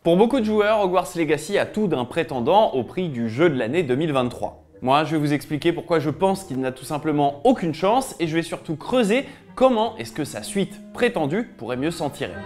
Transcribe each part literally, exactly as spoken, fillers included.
Pour beaucoup de joueurs, Hogwarts Legacy a tout d'un prétendant au prix du jeu de l'année deux mille vingt-trois. Moi, je vais vous expliquer pourquoi je pense qu'il n'a tout simplement aucune chance et je vais surtout creuser comment est-ce que sa suite prétendue pourrait mieux s'en tirer.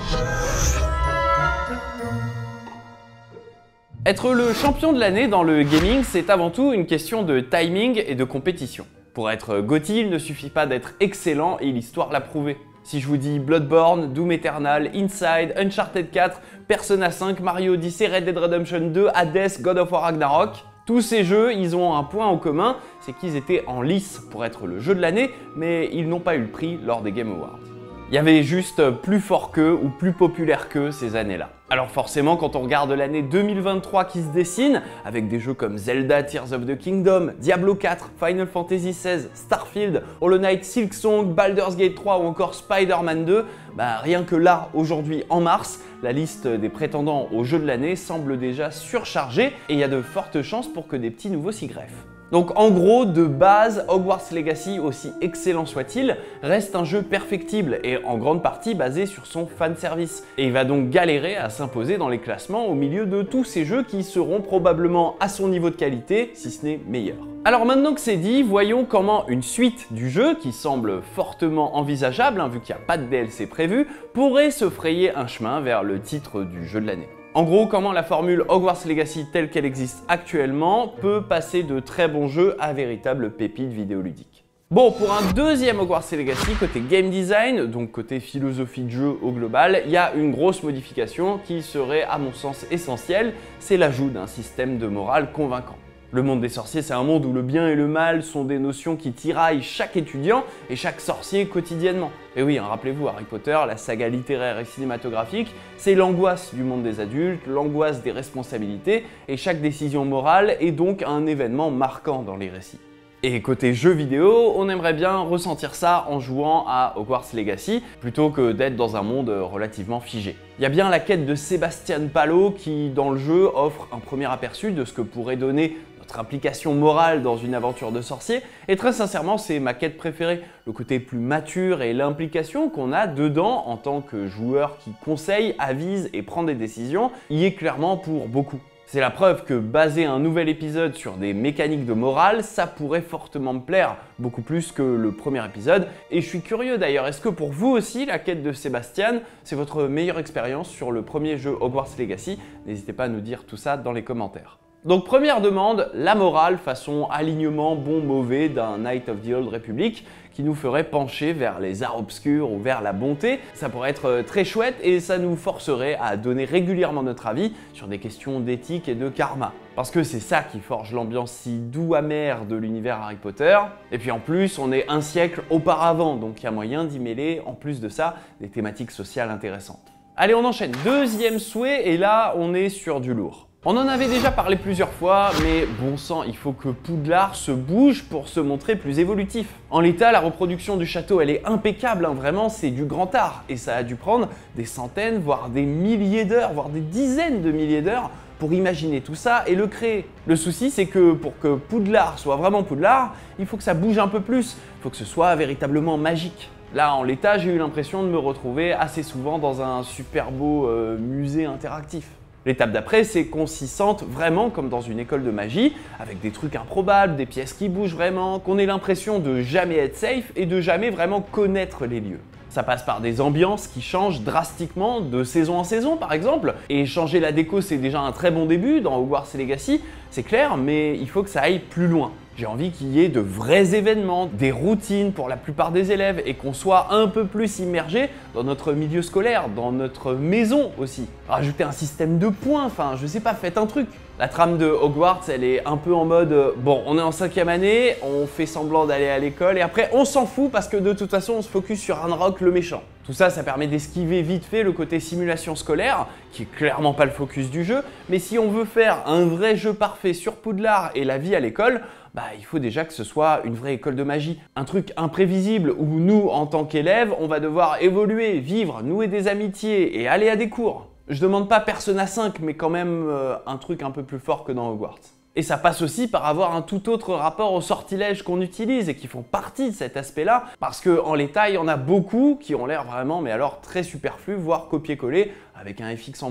Être le champion de l'année dans le gaming, c'est avant tout une question de timing et de compétition. Pour être G O T Y, il ne suffit pas d'être excellent et l'histoire l'a prouvé. Si je vous dis Bloodborne, Doom Eternal, Inside, Uncharted quatre, Persona cinq, Mario Odyssey, Red Dead Redemption deux, Hades, God of War Ragnarok, tous ces jeux, ils ont un point en commun, c'est qu'ils étaient en lice pour être le jeu de l'année, mais ils n'ont pas eu le prix lors des Game Awards. Il y avait juste plus fort qu'eux ou plus populaire qu'eux ces années-là. Alors forcément, quand on regarde l'année deux mille vingt-trois qui se dessine, avec des jeux comme Zelda Tears of the Kingdom, Diablo quatre, Final Fantasy seize, Starfield, Hollow Knight, Silksong, Baldur's Gate trois ou encore Spider-Man deux, bah rien que là, aujourd'hui en mars, la liste des prétendants au jeu de l'année semble déjà surchargée et il y a de fortes chances pour que des petits nouveaux s'y greffent. Donc en gros, de base, Hogwarts Legacy, aussi excellent soit-il, reste un jeu perfectible et en grande partie basé sur son fanservice. Et il va donc galérer à s'imposer dans les classements au milieu de tous ces jeux qui seront probablement à son niveau de qualité, si ce n'est meilleur. Alors maintenant que c'est dit, voyons comment une suite du jeu, qui semble fortement envisageable, hein, vu qu'il n'y a pas de D L C prévu, pourrait se frayer un chemin vers le titre du jeu de l'année. En gros, comment la formule Hogwarts Legacy telle qu'elle existe actuellement peut passer de très bons jeux à véritables pépites vidéoludiques. Bon, pour un deuxième Hogwarts Legacy, côté game design, donc côté philosophie de jeu au global, il y a une grosse modification qui serait à mon sens essentielle, c'est l'ajout d'un système de morale convaincant. Le monde des sorciers, c'est un monde où le bien et le mal sont des notions qui tiraillent chaque étudiant et chaque sorcier quotidiennement. Et oui, hein, rappelez-vous, Harry Potter, la saga littéraire et cinématographique, c'est l'angoisse du monde des adultes, l'angoisse des responsabilités, et chaque décision morale est donc un événement marquant dans les récits. Et côté jeux vidéo, on aimerait bien ressentir ça en jouant à Hogwarts Legacy, plutôt que d'être dans un monde relativement figé. Il y a bien la quête de Sébastien Palo qui, dans le jeu, offre un premier aperçu de ce que pourrait donner notre implication morale dans une aventure de sorcier, et très sincèrement, c'est ma quête préférée. Le côté plus mature et l'implication qu'on a dedans en tant que joueur qui conseille, avise et prend des décisions, y est clairement pour beaucoup. C'est la preuve que baser un nouvel épisode sur des mécaniques de morale, ça pourrait fortement me plaire, beaucoup plus que le premier épisode. Et je suis curieux d'ailleurs, est-ce que pour vous aussi, la quête de Sébastien, c'est votre meilleure expérience sur le premier jeu Hogwarts Legacy? N'hésitez pas à nous dire tout ça dans les commentaires. Donc première demande, la morale façon alignement bon-mauvais d'un Knight of the Old Republic qui nous ferait pencher vers les arts obscurs ou vers la bonté. Ça pourrait être très chouette et ça nous forcerait à donner régulièrement notre avis sur des questions d'éthique et de karma. Parce que c'est ça qui forge l'ambiance si doux-amère de l'univers Harry Potter. Et puis en plus, on est un siècle auparavant, donc il y a moyen d'y mêler, en plus de ça, des thématiques sociales intéressantes. Allez, on enchaîne. Deuxième souhait, et là, on est sur du lourd. On en avait déjà parlé plusieurs fois, mais bon sang, il faut que Poudlard se bouge pour se montrer plus évolutif. En l'état, la reproduction du château, elle est impeccable, hein, vraiment, c'est du grand art. Et ça a dû prendre des centaines, voire des milliers d'heures, voire des dizaines de milliers d'heures pour imaginer tout ça et le créer. Le souci, c'est que pour que Poudlard soit vraiment Poudlard, il faut que ça bouge un peu plus, il faut que ce soit véritablement magique. Là, en l'état, j'ai eu l'impression de me retrouver assez souvent dans un super beau euh, musée interactif. L'étape d'après, c'est qu'on s'y sente vraiment comme dans une école de magie, avec des trucs improbables, des pièces qui bougent vraiment, qu'on ait l'impression de jamais être safe et de jamais vraiment connaître les lieux. Ça passe par des ambiances qui changent drastiquement de saison en saison par exemple, et changer la déco c'est déjà un très bon début dans Hogwarts Legacy, c'est clair, mais il faut que ça aille plus loin. J'ai envie qu'il y ait de vrais événements, des routines pour la plupart des élèves et qu'on soit un peu plus immergé dans notre milieu scolaire, dans notre maison aussi. Rajouter un système de points, enfin je sais pas, faites un truc. La trame de Hogwarts, elle est un peu en mode euh, bon, on est en cinquième année, on fait semblant d'aller à l'école et après on s'en fout parce que de toute façon on se focus sur Ranrock le méchant. Tout ça, ça permet d'esquiver vite fait le côté simulation scolaire, qui est clairement pas le focus du jeu, mais si on veut faire un vrai jeu parfait sur Poudlard et la vie à l'école, bah il faut déjà que ce soit une vraie école de magie. Un truc imprévisible où nous, en tant qu'élèves, on va devoir évoluer, vivre, nouer des amitiés et aller à des cours. Je demande pas Persona cinq, mais quand même euh, un truc un peu plus fort que dans Hogwarts. Et ça passe aussi par avoir un tout autre rapport aux sortilèges qu'on utilise et qui font partie de cet aspect-là, parce qu'en l'état, il y en a beaucoup qui ont l'air vraiment, mais alors très superflus, voire copier-coller avec un F X en moins.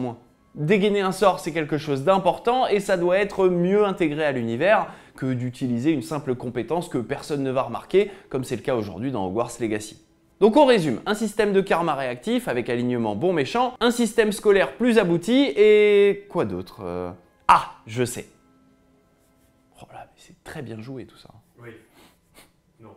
Dégainer un sort, c'est quelque chose d'important et ça doit être mieux intégré à l'univers que d'utiliser une simple compétence que personne ne va remarquer, comme c'est le cas aujourd'hui dans Hogwarts Legacy. Donc on résume, un système de karma réactif avec alignement bon-méchant, un système scolaire plus abouti et... quoi d'autre euh... Ah, je sais. Oh là, mais c'est très bien joué tout ça. Oui. Non.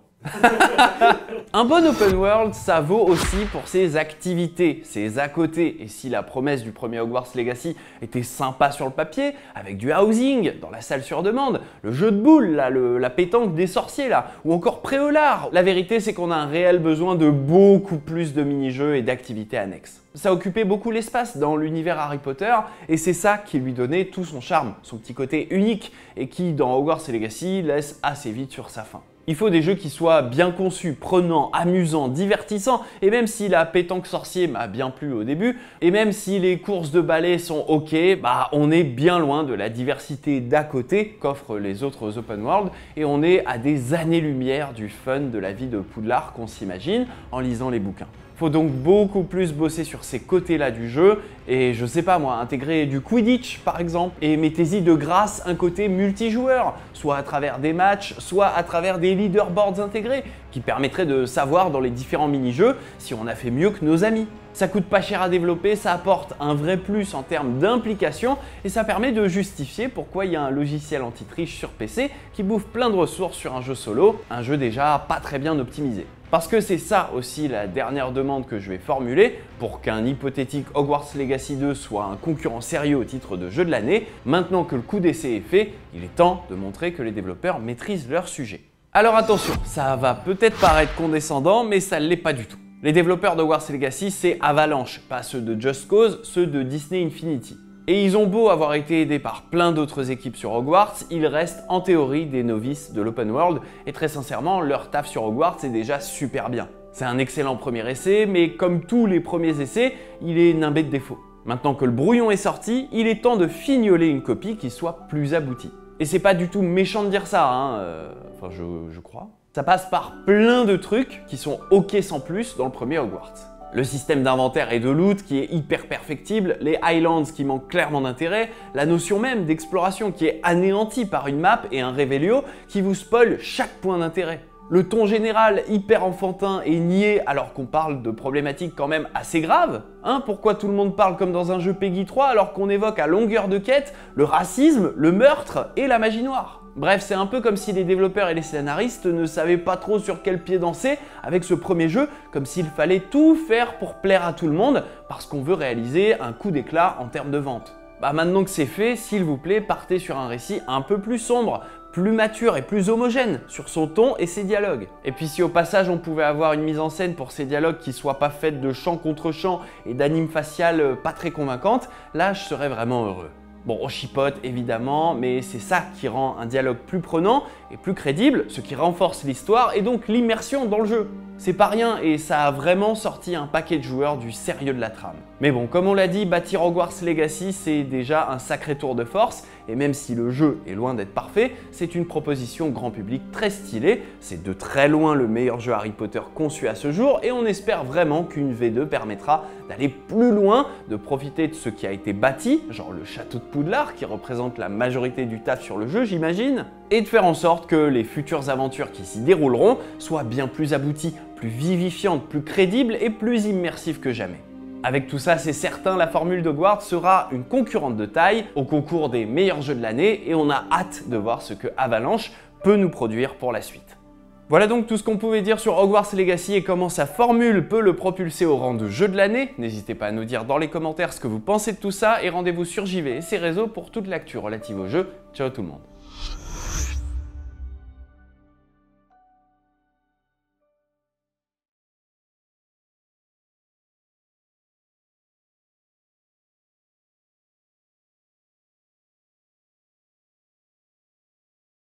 Un bon open world, ça vaut aussi pour ses activités, ses à côté. Et si la promesse du premier Hogwarts Legacy était sympa sur le papier, avec du housing, dans la salle sur demande, le jeu de boules, là, le, la pétanque des sorciers, là, ou encore Préolard, la vérité c'est qu'on a un réel besoin de beaucoup plus de mini-jeux et d'activités annexes. Ça occupait beaucoup l'espace dans l'univers Harry Potter et c'est ça qui lui donnait tout son charme, son petit côté unique et qui, dans Hogwarts Legacy, laisse assez vite sur sa fin. Il faut des jeux qui soient bien conçus, prenants, amusants, divertissants, et même si la pétanque sorcier m'a bien plu au début, et même si les courses de balai sont ok, bah on est bien loin de la diversité d'à côté qu'offrent les autres open world, et on est à des années-lumière du fun de la vie de Poudlard qu'on s'imagine en lisant les bouquins. Faut donc beaucoup plus bosser sur ces côtés-là du jeu et je sais pas moi, intégrer du Quidditch par exemple et mettez-y de grâce un côté multijoueur, soit à travers des matchs, soit à travers des leaderboards intégrés qui permettraient de savoir dans les différents mini-jeux si on a fait mieux que nos amis. Ça coûte pas cher à développer, ça apporte un vrai plus en termes d'implication et ça permet de justifier pourquoi il y a un logiciel anti-triche sur P C qui bouffe plein de ressources sur un jeu solo, un jeu déjà pas très bien optimisé. Parce que c'est ça aussi la dernière demande que je vais formuler pour qu'un hypothétique Hogwarts Legacy deux soit un concurrent sérieux au titre de jeu de l'année. Maintenant que le coup d'essai est fait, il est temps de montrer que les développeurs maîtrisent leur sujet. Alors attention, ça va peut-être paraître condescendant, mais ça ne l'est pas du tout. Les développeurs d'Hogwarts Legacy, c'est Avalanche, pas ceux de Just Cause, ceux de Disney Infinity. Et ils ont beau avoir été aidés par plein d'autres équipes sur Hogwarts, ils restent en théorie des novices de l'open world et très sincèrement, leur taf sur Hogwarts est déjà super bien. C'est un excellent premier essai, mais comme tous les premiers essais, il est nimbé de défauts. Maintenant que le brouillon est sorti, il est temps de fignoler une copie qui soit plus aboutie. Et c'est pas du tout méchant de dire ça, hein, euh... enfin je, je crois. Ça passe par plein de trucs qui sont ok sans plus dans le premier Hogwarts. Le système d'inventaire et de loot qui est hyper perfectible, les Highlands qui manquent clairement d'intérêt, la notion même d'exploration qui est anéantie par une map et un Revelio qui vous spoil chaque point d'intérêt. Le ton général hyper enfantin et niais alors qu'on parle de problématiques quand même assez graves. Hein, pourquoi tout le monde parle comme dans un jeu Peggy trois alors qu'on évoque à longueur de quête le racisme, le meurtre et la magie noire? Bref, c'est un peu comme si les développeurs et les scénaristes ne savaient pas trop sur quel pied danser avec ce premier jeu, comme s'il fallait tout faire pour plaire à tout le monde parce qu'on veut réaliser un coup d'éclat en termes de vente. Bah maintenant que c'est fait, s'il vous plaît, partez sur un récit un peu plus sombre, plus mature et plus homogène sur son ton et ses dialogues. Et puis si au passage on pouvait avoir une mise en scène pour ces dialogues qui soit pas faite de chant contre chant et d'anime facial pas très convaincante, là je serais vraiment heureux. Bon, on chipote évidemment, mais c'est ça qui rend un dialogue plus prenant et plus crédible, ce qui renforce l'histoire et donc l'immersion dans le jeu. C'est pas rien et ça a vraiment sorti un paquet de joueurs du sérieux de la trame. Mais bon, comme on l'a dit, bâtir Hogwarts Legacy, c'est déjà un sacré tour de force, et même si le jeu est loin d'être parfait, c'est une proposition grand public très stylée, c'est de très loin le meilleur jeu Harry Potter conçu à ce jour, et on espère vraiment qu'une V deux permettra d'aller plus loin, de profiter de ce qui a été bâti, genre le château de Poudlard, qui représente la majorité du taf sur le jeu, j'imagine, et de faire en sorte que les futures aventures qui s'y dérouleront soient bien plus abouties, plus vivifiantes, plus crédibles et plus immersives que jamais. Avec tout ça, c'est certain, la formule d'Hogwarts sera une concurrente de taille au concours des meilleurs jeux de l'année et on a hâte de voir ce que Avalanche peut nous produire pour la suite. Voilà donc tout ce qu'on pouvait dire sur Hogwarts Legacy et comment sa formule peut le propulser au rang de jeu de l'année. N'hésitez pas à nous dire dans les commentaires ce que vous pensez de tout ça et rendez-vous sur J V et ses réseaux pour toute l'actu relative au jeu. Ciao tout le monde.